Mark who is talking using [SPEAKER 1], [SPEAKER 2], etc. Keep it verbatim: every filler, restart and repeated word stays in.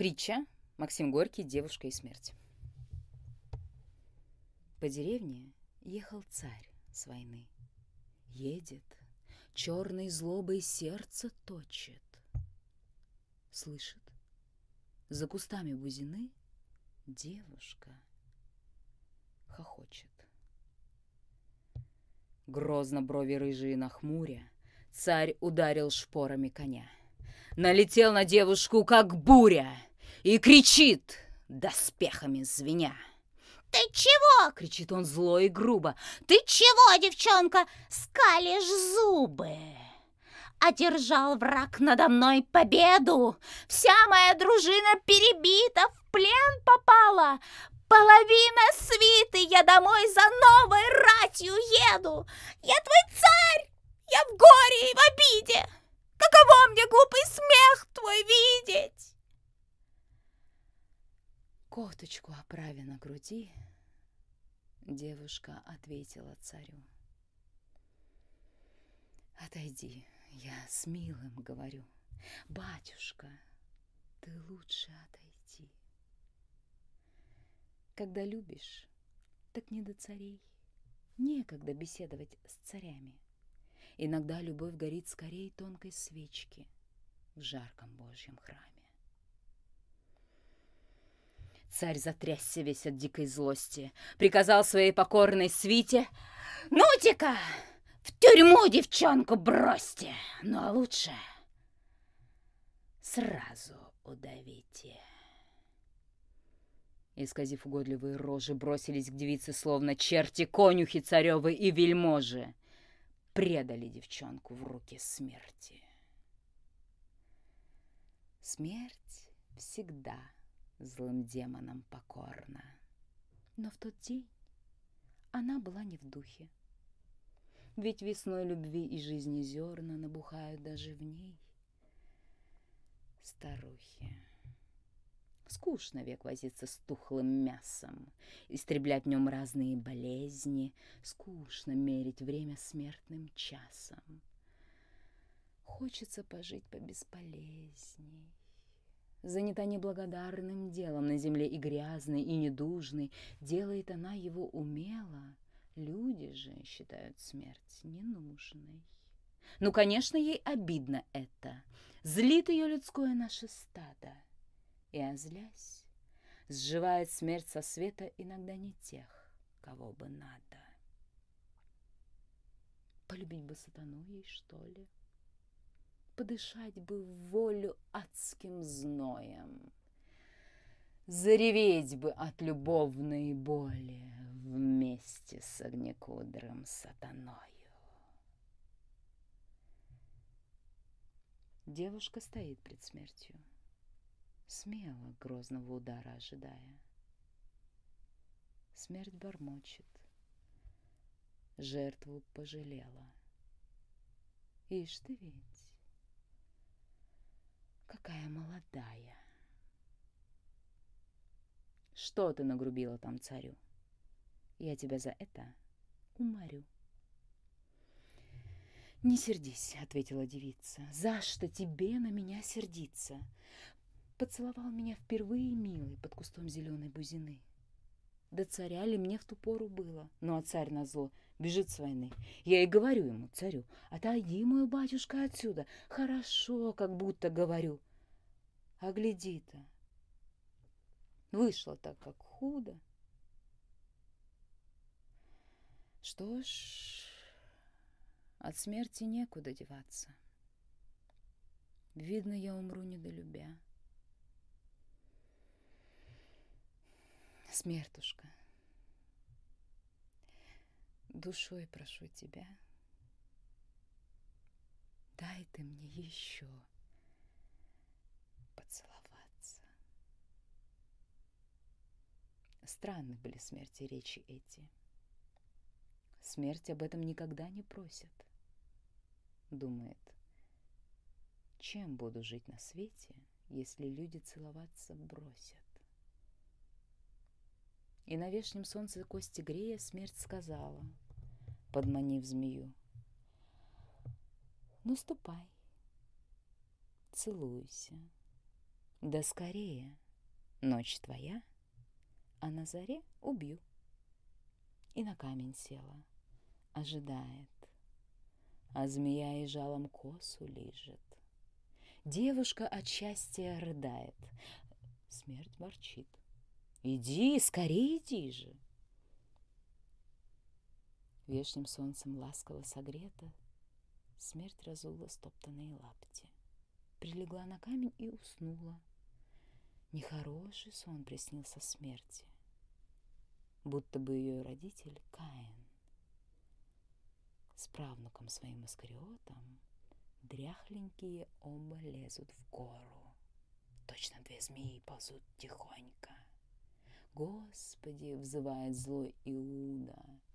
[SPEAKER 1] Притча. Максим Горький. Девушка и смерть. По деревне ехал царь с войны. Едет, черной злобой сердце точит. Слышит, за кустами бузины девушка хохочет. Грозно брови рыжие нахмуря, царь ударил шпорами коня. Налетел на девушку, как буря, и кричит, доспехами звеня.
[SPEAKER 2] «Ты чего?» —
[SPEAKER 1] кричит он зло и грубо.
[SPEAKER 2] «Ты чего, девчонка, скалишь зубы? Одержал враг надо мной победу. Вся моя дружина перебита, в плен попала. Половина свиты, я домой за новой ратью еду. Я твой царь, я в горе и в обиде. Каково мне глупый смех твой видеть?»
[SPEAKER 1] Кофточку оправя на груди, девушка ответила царю. «Отойди, я с милым говорю. Батюшка, ты лучше отойди. Когда любишь, так не до царей. Некогда беседовать с царями. Иногда любовь горит скорее тонкой свечки в жарком Божьем храме». Царь затрясся весь от дикой злости, приказал своей покорной свите:
[SPEAKER 2] «Ну-ка, в тюрьму девчонку бросьте, ну а лучше сразу удавите».
[SPEAKER 1] Исказив угодливые рожи, бросились к девице, словно черти, конюхи царевы и вельможи. Предали девчонку в руки смерти. Смерть всегда злым демонам покорна. Но в тот день она была не в духе. Ведь весной любви и жизни зерна набухают даже в ней. Старухи. Скучно век возиться с тухлым мясом, истреблять в нем разные болезни, скучно мерить время смертным часом. Хочется пожить побесполезней. Занята неблагодарным делом на земле и грязной, и недужной, делает она его умело. Люди же считают смерть ненужной. Ну, конечно, ей обидно это. Злит ее людское наше стадо. И, озлясь, сживает смерть со света иногда не тех, кого бы надо. Полюбить бы сатану ей, что ли? Подышать бы в волю адским зноем, зареветь бы от любовной боли вместе с огнекудрым сатаною. Девушка стоит пред смертью, смело грозного удара ожидая. Смерть бормочет, жертву пожалела. Ишь ты ведь, какая молодая! Что ты нагрубила там царю? Я тебя за это уморю. «Не сердись», — ответила девица, — «за что тебе на меня сердиться? Поцеловал меня впервые, милый, под кустом зеленой бузины. Да царя ли мне в ту пору было? Ну, а царь назло бежит с войны. Я и говорю ему, царю: отойди, мой батюшка, отсюда. Хорошо, как будто говорю. А гляди-то, вышло так, как худо. Что ж, от смерти некуда деваться. Видно, я умру недолюбя. Смертушка, душой прошу тебя, дай ты мне еще поцеловаться». Странны были смерти речи эти. Смерть об этом никогда не просит. Думает, чем буду жить на свете, если люди целоваться бросят? И на вешнем солнце кости грея смерть сказала, подманив змею: «Ну, ступай, целуйся, Да скорее, ночь твоя, а на заре убью. И на камень села, ожидает, а змея и жалом косу лижет. Девушка от счастья рыдает, смерть ворчит. Иди, скорее иди же. Вешним солнцем ласково согрета, смерть разула стоптанные лапти, прилегла на камень и уснула. Нехороший сон приснился смерти, будто бы ее родитель Каин с правнуком своим Искариотом дряхленькие оба лезут в гору. Точно две змеи ползут тихонько. Господи, взывает злой Иуда,